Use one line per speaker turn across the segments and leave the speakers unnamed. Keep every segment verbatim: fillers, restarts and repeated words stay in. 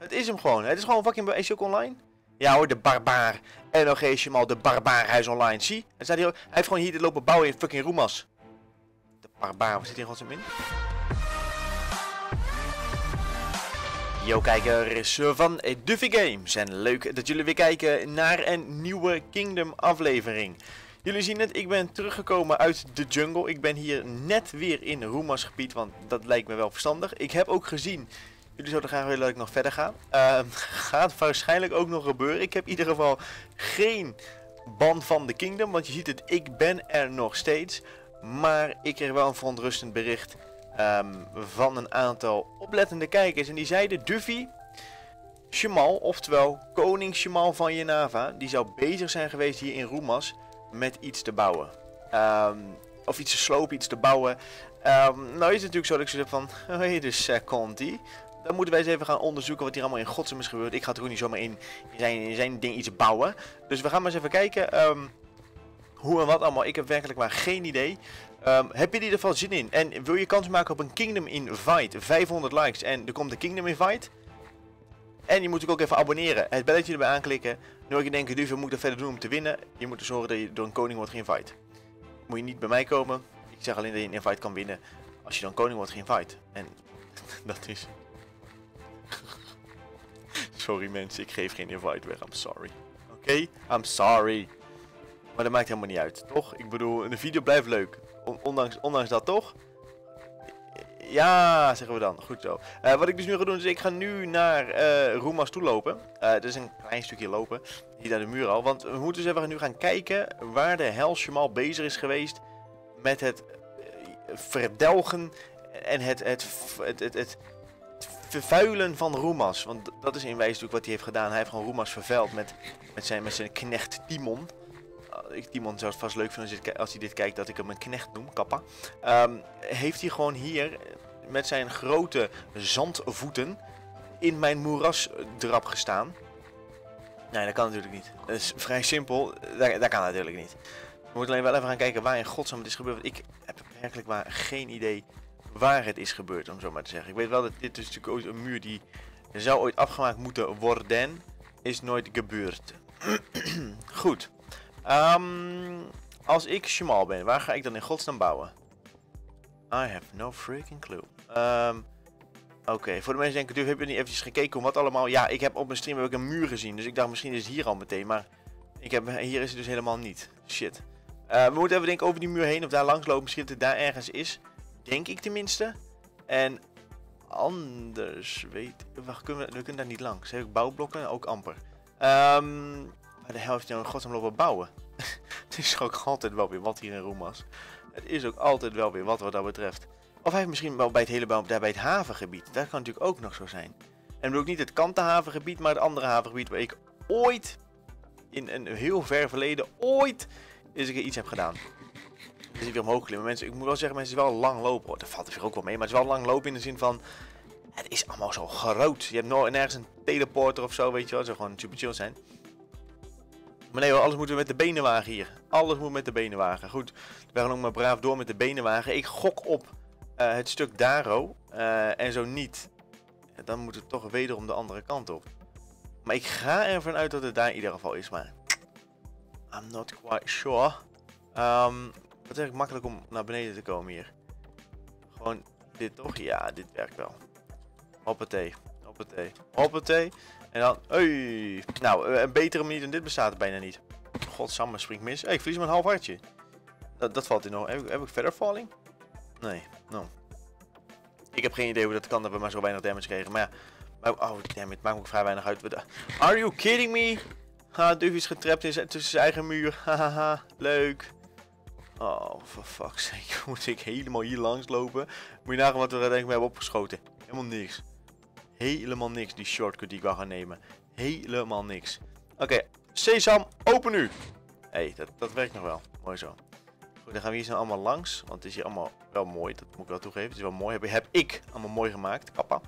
Het is hem gewoon. Het is gewoon fucking... Is hij ook online? Ja hoor, de barbaar. En nog eens je mal, de barbaarhuis online. Zie? Hij, staat hier, hij heeft gewoon hier dit lopen bouwen in fucking Roemas. De barbaar, waar zit hier in godsnaam in? Yo kijkers van Duffy Games. En leuk dat jullie weer kijken naar een nieuwe Kingdom aflevering. Jullie zien het, ik ben teruggekomen uit de jungle. Ik ben hier net weer in Roemas gebied, want dat lijkt me wel verstandig. Ik heb ook gezien... Jullie zouden graag willen dat ik nog verder ga. Uh, gaat waarschijnlijk ook nog gebeuren. Ik heb in ieder geval geen ban van de Kingdom. Want je ziet het, ik ben er nog steeds. Maar ik kreeg wel een verontrustend bericht um, van een aantal oplettende kijkers. En die zeiden, Duffy, Shamal, oftewel koning Shamal van Jenava, die zou bezig zijn geweest hier in Roemas met iets te bouwen. Um, of iets te slopen, iets te bouwen. Um, nou is het natuurlijk zo dat ik zo heb van, hey, dus uh, komt ie. Dan moeten wij eens even gaan onderzoeken wat hier allemaal in godsnaam is gebeurd. Ik ga toch ook niet zomaar in, in, zijn, in zijn ding iets bouwen. Dus we gaan maar eens even kijken um, hoe en wat allemaal. Ik heb werkelijk maar geen idee. Um, heb je er in ieder geval zin in? En wil je kans maken op een Kingdom Invite? vijfhonderd likes en er komt een Kingdom Invite. En je moet ook even abonneren. Het belletje erbij aanklikken. Nu moet je denken, Duffy, wat moet ik er verder doen om te winnen? Je moet er zorgen dat je door een koning wordt geïnvite. Moet je niet bij mij komen. Ik zeg alleen dat je een invite kan winnen als je dan koning wordt geïnvite. En dat is... Sorry mensen, ik geef geen invite weg. I'm sorry. Oké? Okay? I'm sorry. Maar dat maakt helemaal niet uit, toch? Ik bedoel, de video blijft leuk. Ondanks, ondanks dat, toch? Ja, zeggen we dan. Goed zo. Uh, wat ik dus nu ga doen, is ik ga nu naar uh, Roemas toe lopen. Uh, dat is een klein stukje lopen. Hier naar de muur al. Want we moeten dus even nu gaan kijken waar de hel Shamal bezig is geweest met het uh, verdelgen en het, het, het, het, het vervuilen van Roemas. Want dat is in wijze natuurlijk wat hij heeft gedaan. Hij heeft gewoon Roemas vervuild met, met, zijn, met zijn knecht Timon. Uh, Timon zou het vast leuk vinden als hij, als hij dit kijkt dat ik hem een knecht noem, kappa. Um, heeft hij gewoon hier met zijn grote zandvoeten in mijn moerasdrap gestaan. Nee, dat kan natuurlijk niet. Dat is vrij simpel. Dat, dat kan natuurlijk niet. We moeten alleen wel even gaan kijken waar in godsnaam het is gebeurd. Want ik heb werkelijk maar geen idee waar het is gebeurd, om zo maar te zeggen. Ik weet wel dat dit is natuurlijk ooit een muur die zou ooit afgemaakt moeten worden. Is nooit gebeurd. Goed. Um, als ik Shamal ben, waar ga ik dan in godsnaam bouwen? I have no freaking clue. Um, Oké, okay. Voor de mensen denken, heb je niet eventjes gekeken om wat allemaal... Ja, ik heb op mijn stream heb ik een muur gezien, dus ik dacht misschien is het hier al meteen, maar ik heb, hier is het dus helemaal niet. Shit. Uh, we moeten even denken over die muur heen, of daar langs lopen, misschien dat het daar ergens is. Denk ik tenminste. En anders weet... Wacht, kunnen we, we kunnen daar niet langs. Heb ik bouwblokken? Ook amper. Um, waar de helft nou in godsnaam lopen bouwen? Het is ook altijd wel weer wat hier in Roemas. Het is ook altijd wel weer wat wat dat betreft. Of hij heeft misschien wel bij het hele bouw, daar bij het havengebied. Dat kan natuurlijk ook nog zo zijn. En ook niet het kantenhavengebied, maar het andere havengebied waar ik ooit, in een heel ver verleden, ooit eens een keer iets heb gedaan. Dus ik weer omhoog klimmen. Mensen, ik moet wel zeggen, mensen, het is wel lang lopen. Oh, dat valt er ook wel mee, maar het is wel lang lopen in de zin van... Het is allemaal zo groot. Je hebt nog nergens een teleporter of zo, weet je wel. Het zou gewoon super chill zijn. Maar nee hoor, alles moeten we met de benen wagen hier. Alles moet met de benen wagen. Goed, we gaan ook maar braaf door met de benen wagen. Ik gok op uh, het stuk Daro. Uh, en zo niet. Dan moet het toch wederom de andere kant op. Maar ik ga ervan uit dat het daar in ieder geval is. Maar I'm not quite sure. Um, het is eigenlijk makkelijk om naar beneden te komen hier. Gewoon dit toch? Ja, dit werkt wel. Hoppatee. Hoppatee. Hoppatee. En dan, hey. Nou, een betere manier dan dit bestaat er bijna niet. Godsamme, springt mis. Hey, ik verlies mijn half hartje. Dat, dat valt in nog. Heb, heb ik verder falling? Nee, no. Ik heb geen idee hoe dat kan dat we maar zo weinig damage kregen. Maar ja, maar, oh damn, het maakt me ook vrij weinig uit. Are you kidding me? Ha, Duffy is getrapt in tussen zijn eigen muur. Hahaha, leuk. Oh, for fuck's sake. Moet ik helemaal hier langs lopen? Moet je nagaan wat we er denk ik mee hebben opgeschoten. Helemaal niks. Helemaal niks, die shortcut die ik wil gaan nemen. Helemaal niks. Oké, okay. Sesam, open nu. Hé, hey, dat, dat werkt nog wel. Mooi zo. Goed, dan gaan we hier zo allemaal langs. Want het is hier allemaal wel mooi, dat moet ik wel toegeven. Het is wel mooi, heb, heb ik allemaal mooi gemaakt. Kappa.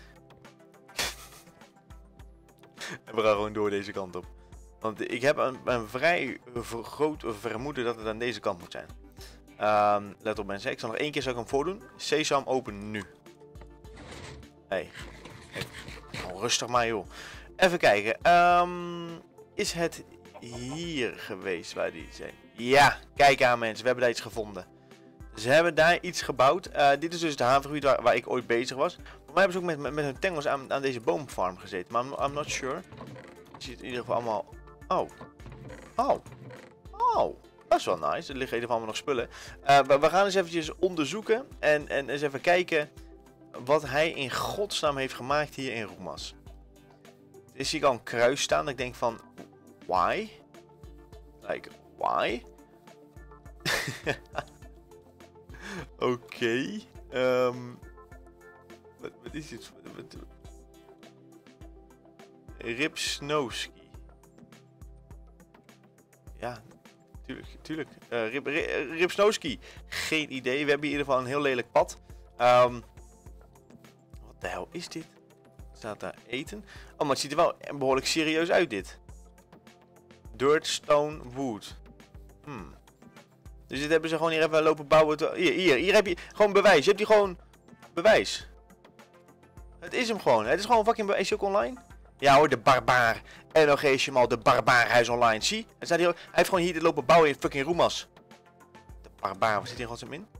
En we gaan gewoon door deze kant op. Want ik heb een, een vrij groot vermoeden dat het aan deze kant moet zijn. Um, let op mensen, ik zal nog één keer zou ik hem voordoen. Sesam, open nu. Hé. Hey. Hey. rustig maar joh. Even kijken. Um, is het hier geweest waar die zijn? Ja, kijk aan mensen. We hebben daar iets gevonden. Ze hebben daar iets gebouwd. Uh, dit is dus het havengebied waar, waar ik ooit bezig was. Voor mij hebben ze ook met, met, met hun tengels aan, aan deze boomfarm gezeten. Maar I'm, I'm not sure. Je ziet in ieder geval allemaal... Oh. Oh. Oh. Dat is wel nice. Er liggen in ieder geval allemaal nog spullen. Uh, we, we gaan eens eventjes onderzoeken. En, en eens even kijken wat hij in godsnaam heeft gemaakt hier in Roemas. Er zie ik al een kruis staan. Ik denk van... Why? Like, why? Oké. Okay. Um, wat, wat is dit? Wat, Rip Snowski. Ja, tuurlijk. tuurlijk. Uh, Rip, Rip, Rip Snowski. Geen idee. We hebben hier in ieder geval een heel lelijk pad. Um, wat de hel is dit? Staat daar eten? Oh, maar het ziet er wel behoorlijk serieus uit dit. Dirt, stone, wood. Hmm. Dus dit hebben ze gewoon hier even lopen bouwen. Te... Hier, hier, hier heb je gewoon bewijs. Je hebt hier gewoon bewijs. Het is hem gewoon. Het is gewoon fucking bewijs. Is hij ook online? Ja hoor, de barbaar. En nog eens je mal, de barbaar. Hij is online. Zie? Het staat hier ook... Hij heeft gewoon hier lopen bouwen in fucking Roemas. De barbaar. Wat zit hier godsnaam in?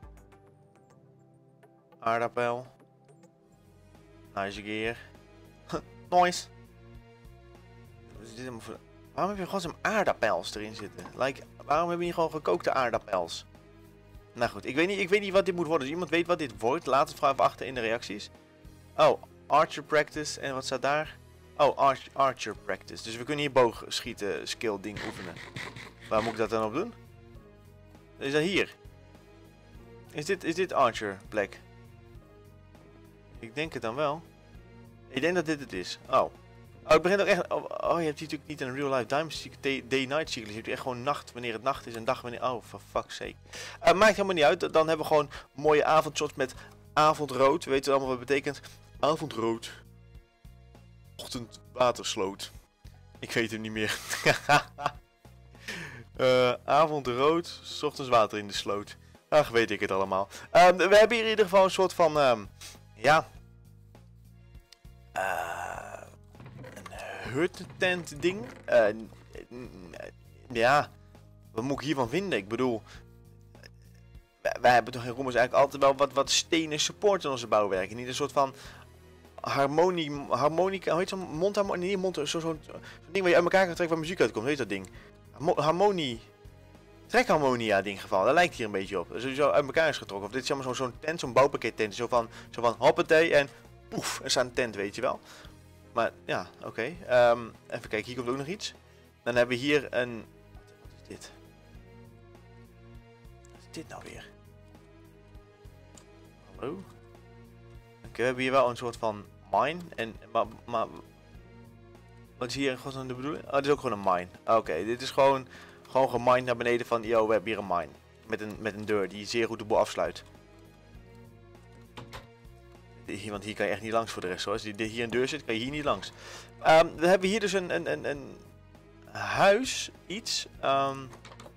Aardappel. Nice gear. Nice. Wat is dit helemaal voor... Waarom heb je gewoon zo'n aardappels erin zitten? Like, waarom hebben we hier gewoon gekookte aardappels? Nou goed, ik weet, niet, ik weet niet wat dit moet worden. Als iemand weet wat dit wordt, laat het vooral even achter in de reacties. Oh, Archer Practice. En wat staat daar? Oh, arch, Archer Practice. Dus we kunnen hier boogschieten skill ding oefenen. Waar moet ik dat dan op doen? Is dat hier? Is dit, is dit Archer plek? Ik denk het dan wel. Ik denk dat dit het is. Oh. Oh, het begint ook echt... Oh, oh, je hebt hier natuurlijk niet een real life time day-night cyclus. Je hebt echt gewoon nacht wanneer het nacht is en dag wanneer... Oh, for fuck's sake. Uh, maakt helemaal niet uit. Dan hebben we gewoon mooie avondshots met avondrood. We weten allemaal wat het betekent. Avondrood. Ochtend watersloot. Ik weet het niet meer. uh, avondrood. 's Ochtends water in de sloot. Ach, weet ik het allemaal. Uh, we hebben hier in ieder geval een soort van... Uh, ja... Uh, huttent ding. Uh, ja, wat moet ik hiervan vinden? Ik bedoel, wij, wij hebben toch in Roemas eigenlijk altijd wel wat, wat stenen support in onze bouwwerken. Niet een soort van harmonie, harmonica, hoe heet zo'n mondharmonie? Nee, mond, zo'n zo, zo, zo ding waar je uit elkaar kan trekken waar muziek uitkomt. Hoe heet dat ding? Harmonie, trekharmonia ding geval. Dat lijkt hier een beetje op. Dat is zo uit elkaar is getrokken. Of dit is allemaal zo'n zo tent, zo'n bouwpakket tent. Zo van, zo van hoppatee en poef, er staat een tent, weet je wel. Maar ja, oké. Okay. Um, even kijken, hier komt ook nog iets. Dan hebben we hier een... Wat is dit? Wat is dit nou weer? Hallo? Oké, okay, we hebben hier wel een soort van mine. En, maar, maar... Wat is hier in godsnaam de bedoeling? Oh, dit is ook gewoon een mine. Oké, okay, dit is gewoon, gewoon gemined naar beneden van... Yo, we hebben hier een mine. Met een, met een deur die zeer goed de boel afsluit. Want hier kan je echt niet langs voor de rest. Zoals hier een deur zit, kan je hier niet langs. Um, dan hebben we hier dus een, een, een, een huis. Iets. Um...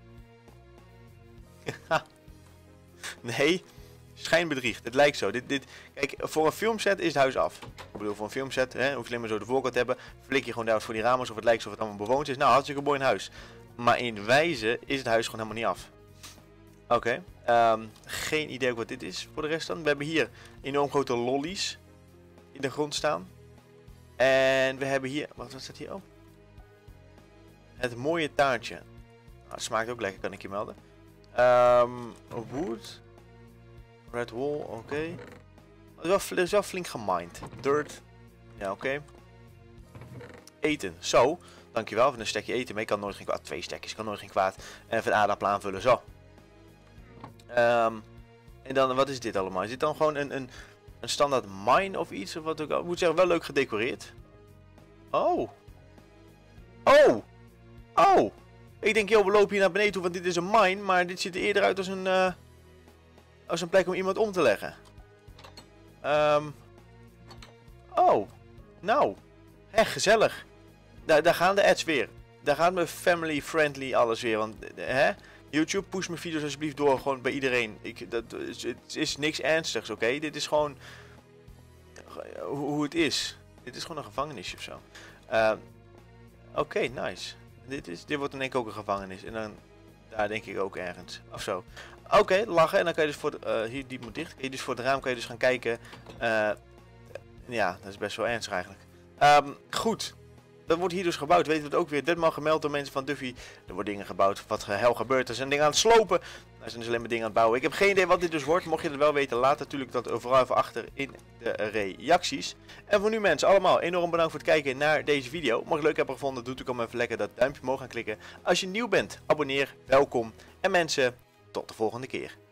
nee. Schijnbedriegt. Het lijkt zo. Dit, dit... Kijk, voor een filmset is het huis af. Ik bedoel, voor een filmset hè, hoef je alleen maar zo de voorkant te hebben. Flik je gewoon daar voor die ramen alsof het lijkt alsof het allemaal bewoond is. Nou, hartstikke mooi een huis. Maar in wijze is het huis gewoon helemaal niet af. Oké, okay. um, geen idee ook wat dit is voor de rest dan. We hebben hier enorm grote lollies in de grond staan. En we hebben hier, wat staat hier? Oh. Het mooie taartje. Nou, het smaakt ook lekker, kan ik je melden. Um, wood. Red wall, oké. Okay. Het is wel flink gemined. Dirt. Ja, oké. Okay. Eten, zo. Dankjewel voor een stekje eten. Maar ik kan nooit geen kwaad. Twee stekjes, kan nooit geen kwaad. En even een aardappel aanvullen, zo. Um, en dan, wat is dit allemaal? Is dit dan gewoon een, een, een standaard mine of iets? Of wat ook? Ik moet zeggen, wel leuk gedecoreerd. Oh. Oh. Oh. Ik denk, joh, we lopen hier naar beneden toe, want dit is een mine. Maar dit ziet er eerder uit als een, uh, als een plek om iemand om te leggen. Um. Oh. Nou. Echt gezellig. Daar, daar gaan de ads weer. Daar gaat mijn family friendly alles weer. Want, hè? YouTube, push mijn video's alsjeblieft door, gewoon bij iedereen. Ik, dat, het is niks ernstigs, oké? Okay? Dit is gewoon hoe, hoe het is. Dit is gewoon een gevangenisje of zo. Uh, Oké, okay, nice. Dit, is, dit wordt dan denk ik ook een gevangenis. En dan daar denk ik ook ergens. Of zo. Oké, okay, lachen. En dan kan je dus voor... De, uh, hier, die moet dicht. Kan je dus voor het raam kan je dus gaan kijken. Uh, ja, dat is best wel ernstig eigenlijk. Um, goed. Dat wordt hier dus gebouwd. Weten we het ook weer. Ditmaal gemeld door mensen van Duffy. Er worden dingen gebouwd. Wat hel gebeurt. Er zijn dingen aan het slopen. Er zijn dus alleen maar dingen aan het bouwen. Ik heb geen idee wat dit dus wordt. Mocht je het wel weten, laat natuurlijk dat vooral even achter in de reacties. En voor nu mensen, allemaal enorm bedankt voor het kijken naar deze video. Mocht je het leuk hebben gevonden, doe natuurlijk allemaal even lekker dat duimpje omhoog gaan klikken. Als je nieuw bent, abonneer. Welkom. En mensen, tot de volgende keer.